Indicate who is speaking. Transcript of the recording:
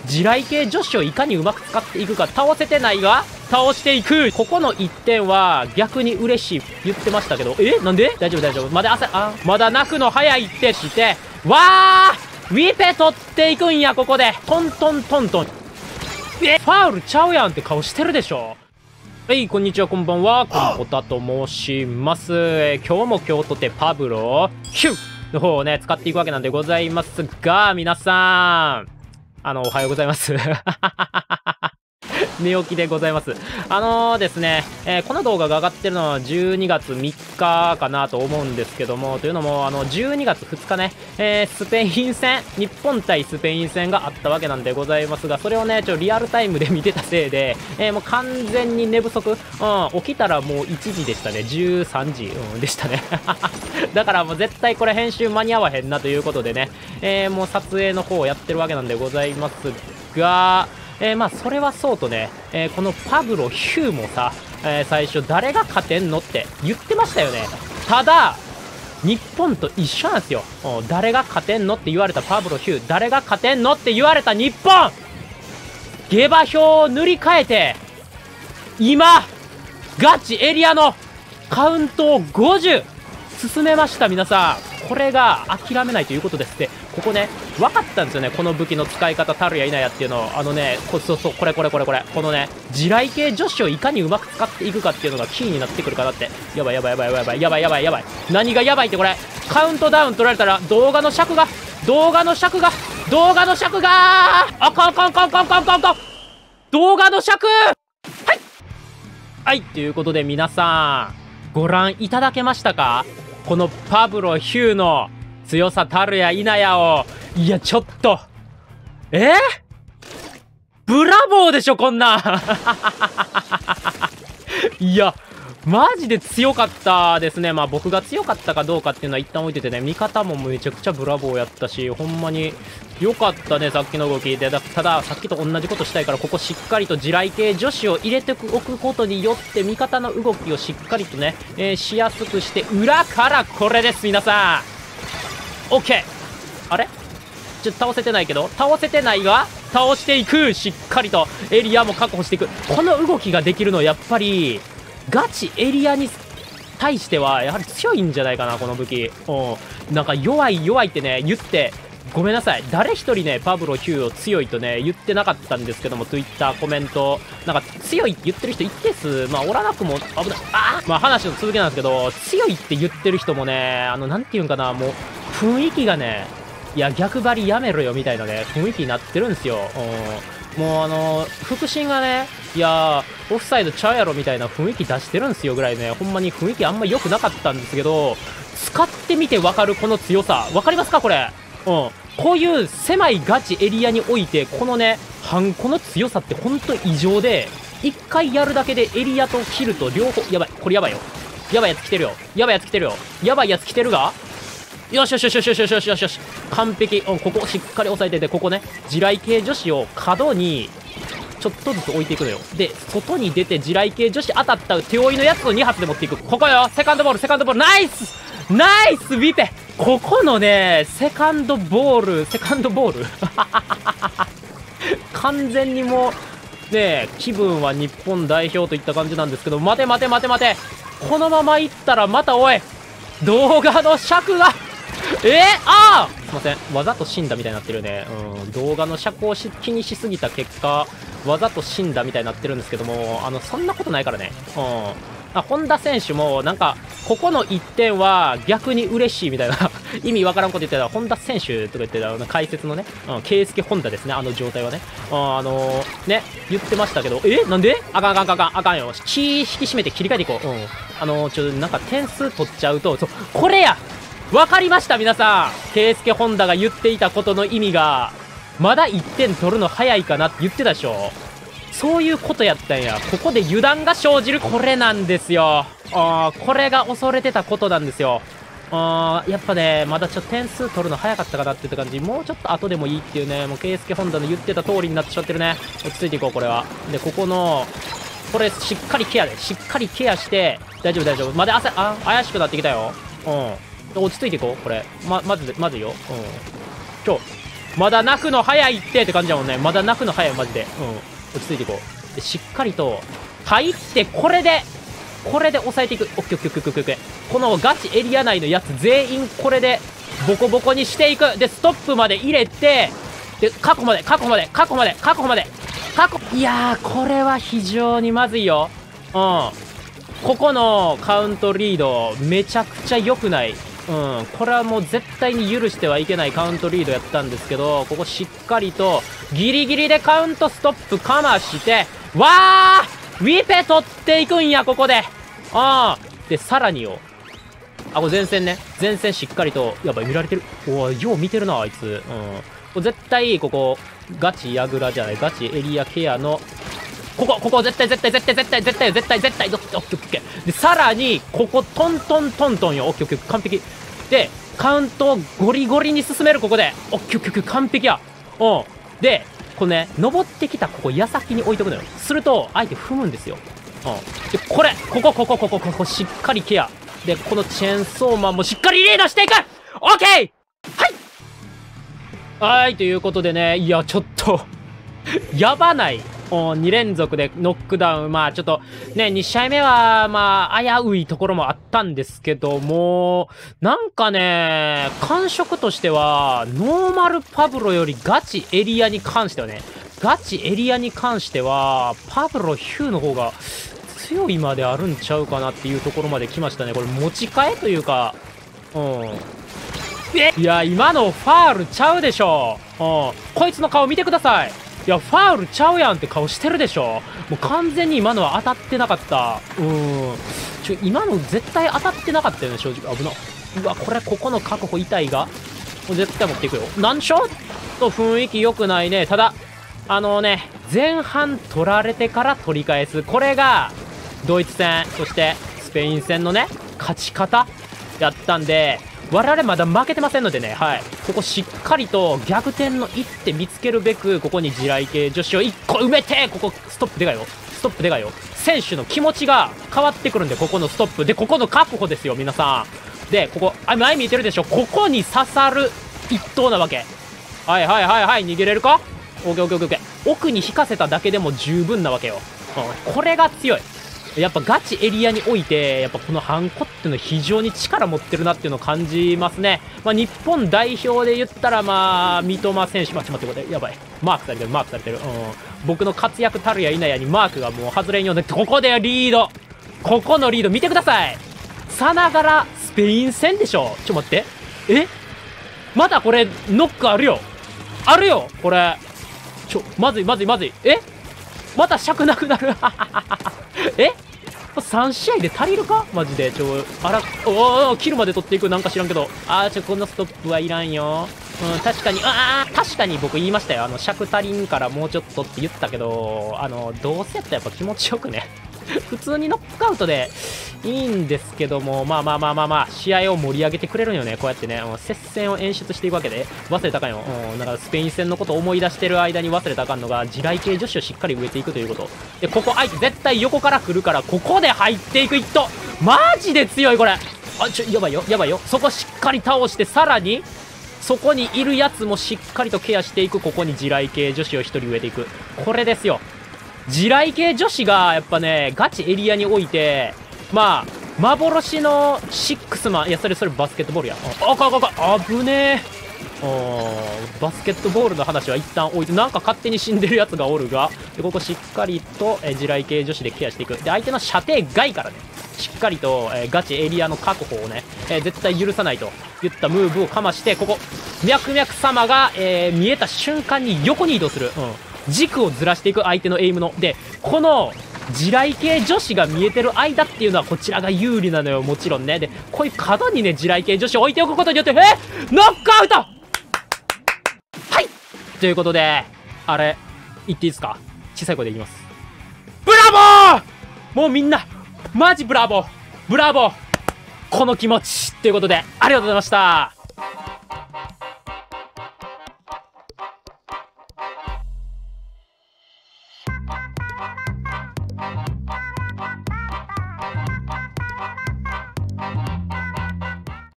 Speaker 1: 地雷系女子をいかにうまく使っていくか。倒せてないが倒していく。ここの1点は逆に嬉しい言ってましたけど、なんで大丈夫大丈夫。まだまだ泣くの早いってして、わーウィペ取っていくんや。ここでトントントントン。ファウルちゃうやんって顔してるでしょ。はい、こんにちは、こんばんは。このこたと申します。今日も今日とてパブロヒューの方をね、使っていくわけなんでございますが、皆さん、おはようございます。寝起きでございます。ですね、この動画が上がってるのは12月3日かなと思うんですけども、というのも、12月2日ね、スペイン戦、日本対スペイン戦があったわけなんでございますが、それをね、リアルタイムで見てたせいで、もう完全に寝不足、起きたらもう1時でしたね、13時、でしたね。だからもう絶対これ編集間に合わへんなということでね、もう撮影の方をやってるわけなんでございますが、まあそれはそうとね、このパブロ・ヒューもさ、最初誰が勝てんのって言ってましたよね。ただ日本と一緒なんですよ。誰が勝てんのって言われたパブロ・ヒュー、誰が勝てんのって言われた日本、下馬評を塗り替えて今ガチエリアのカウントを50進めました。皆さん、これが諦めないということですって。ここね、分かったんですよね、この武器の使い方たるやいなやっていうのを。そうそう、これこのね、地雷系女子をいかにうまく使っていくかっていうのがキーになってくるかなって。やばい。何がやばいって、これカウントダウン取られたら動画の尺があかん動画の尺、はい、ということで皆さんご覧いただけましたか？このパブロ・ヒューの強さたるや否やを。いやちょっとブラボーでしょこんなん。いやマジで強かったですね。まあ僕が強かったかどうかっていうのは一旦置いててね、味方もめちゃくちゃブラボーやったし、ほんまに良かったね、さっきの動きで。たださっきと同じことしたいから、ここしっかりと地雷系女子を入れておくことによって味方の動きをしっかりとね、しやすくして、裏からこれです皆さん。 OK、 あれ倒せてないけど、倒せてないが倒していく。しっかりとエリアも確保していく。この動きができるのはやっぱりガチエリアに対してはやはり強いんじゃないかな、この武器。なんか弱いってね言ってごめんなさい。誰一人ねパブロ・ヒューを強いとね言ってなかったんですけども、 Twitter コメントなんか強いって言ってる人一定数まあおらなくも危ない。まあ話の続きなんですけど、強いって言ってる人もね、なんていうんかな、もう雰囲気がね、いや逆張りやめろよみたいなね雰囲気になってるんですよ。もう腹心がね、いやオフサイドちゃうやろみたいな雰囲気出してるんですよぐらいね、ほんまに雰囲気あんま良くなかったんですけど、使ってみて分かるこの強さ、分かりますかこれ。こういう狭いガチエリアにおいてこのねハンコの強さってほんと異常で、1回やるだけでエリアとキルと両方、やばい、これやばいよ、やばいやつ来てるよ、やばいやつ来てるが、よし、完璧。ここしっかり押さえてて、ここね地雷系女子を角にちょっとずつ置いていくのよ。で外に出て地雷系女子当たった手負いのやつを2発で持っていく。ここよ、セカンドボール、ナイスウィペ。ここのねセカンドボール完全にもうね気分は日本代表といった感じなんですけど、待て、このままいったらまたおい動画の尺がすいません、わざと死んだみたいになってるよね。動画の尺を気にしすぎた結果わざと死んだみたいになってるんですけども、そんなことないからね。本田選手もなんかここの1点は逆に嬉しいみたいな意味わからんこと言ってた本田選手とか言ってた解説のね、圭介本田ですね、状態はね、ね言ってましたけど、なんであかんよ、気引き締めて切り替えていこう。なんか点数取っちゃうと、これやわかりました皆さん。圭介本田が言っていたことの意味が、まだ1点取るの早いかなって言ってたでしょ。そういうことやったんや。ここで油断が生じる、これなんですよ。これが恐れてたことなんですよ。やっぱねまだちょっと点数取るの早かったかなって言った感じ、もうちょっと後でもいいっていうね、もう圭介本田の言ってた通りになってしまってるね。落ち着いていこうこれは。でここのこれしっかりケアして大丈夫。まだ怪しくなってきたよ。落ち着いていこうこれ。まずいよ。 まだ泣くの早いって感じだもんね。まだ泣くの早い、マジで。落ち着いていこう。で、しっかりと、入って、これで抑えていく。オッケーオッケーオッケーオッケー。このガチエリア内のやつ全員これで、ボコボコにしていく。で、ストップまで入れて、で、確保まで。いやー、これは非常にまずいよ。ここのカウントリード、めちゃくちゃ良くない。これはもう絶対に許してはいけないカウントリードやったんですけど、ここしっかりと、ギリギリでカウントストップかまして、わーウィペ取っていくんや、ここで。で、さらによ。これ前線ね。前線しっかりと、やばい、見られてる。おい、よう見てるな、あいつ。これ絶対、ここ、ガチヤグラじゃない、ガチエリアケアの、ここ、絶対、オッケーオッケー。で、さらに、ここ、トントンよ。オッケーオッケー、完璧。で、カウントをゴリゴリに進める、ここで。オッケーオッケー、完璧や。で、これね、登ってきたここ矢先に置いとくのよ。すると、相手踏むんですよ。で、ここ、しっかりケア。で、このチェーンソーマンもしっかりリードしていく。オッケーはい、ということでね、いや、ちょっと、やばない。2連続でノックダウン。まあちょっとね、2試合目はまあ危ういところもあったんですけども、なんかね、感触としては、ノーマルパブロよりガチエリアに関しては、パブロヒューの方が強いまであるんちゃうかなっていうところまで来ましたね。これ持ち替えというか、いや、今のファールちゃうでしょ。こいつの顔見てください。いや、ファールちゃうやんって顔してるでしょ。もう完全に今のは当たってなかった。今の絶対当たってなかったよね、正直。危な。うわ、これ、ここの確保痛いが。もう絶対持っていくよ。なんちょっと雰囲気良くないね。ただ、前半取られてから取り返す。これが、ドイツ戦、そしてスペイン戦のね、勝ち方やったんで、我々まだ負けてませんのでね、はい。ここしっかりと逆転の一手見つけるべく、ここに地雷系女子を1個埋めて、ここストップでかいよ。選手の気持ちが変わってくるんで、ここのストップ。で、ここの確保ですよ、皆さん。で、ここ、前見えてるでしょ。ここに刺さる一投なわけ。はい、逃げれるか？オッケー。奥に引かせただけでも十分なわけよ。これが強い。やっぱガチエリアにおいて、やっぱこのハンコっていうのは非常に力持ってるなっていうのを感じますね。まあ日本代表で言ったらまあ、三笘選手、ちょっと待って、やばい。マークされてる。僕の活躍たるや否やにマークがもう外れんようで、ここでリード。ここのリード見てください。さながらスペイン戦でしょ。ちょっと待って。まだこれ、ノックあるよ、これ。まずい。また尺なくなる。3試合で足りるかマジで。キルまで取っていく。なんか知らんけど。このストップはいらんよ。確かに僕言いましたよ。尺足りんからもうちょっとって言ったけど、どうせやったらやっぱ気持ちよくね。普通にノックアウトでいいんですけども、まあ、試合を盛り上げてくれるんよね。こうやってね、接戦を演出していくわけで、忘れたかんよ。だからスペイン戦のことを思い出してる間に忘れたかんのが、地雷系女子をしっかり植えていくということ。で、ここ相手絶対横から来るから、ここで入っていく一投。マジで強い、これ。やばいよ。そこしっかり倒して、さらに、そこにいるやつもしっかりとケアしていく。ここに地雷系女子を一人植えていく。これですよ。地雷系女子がやっぱね、ガチエリアにおいて、まあ、幻のシックスマン、いや、それバスケットボールや。危ねえ。バスケットボールの話は一旦置いて、なんか勝手に死んでるやつがおるが、で、ここしっかりと、地雷系女子でケアしていく。で、相手の射程外からね、しっかりと、ガチエリアの確保をね、絶対許さないといったムーブをかまして、ここ、脈々様が、見えた瞬間に横に移動する。軸をずらしていく相手のエイムの。で、この、地雷系女子が見えてる間っていうのはこちらが有利なのよ、もちろんね。で、こういう角にね、地雷系女子を置いておくことによって、ノックアウト。はい、ということで、あれ、言っていいですか？小さい声で言います。ブラボー！もうみんな、マジブラボー！この気持ちということで、ありがとうございました。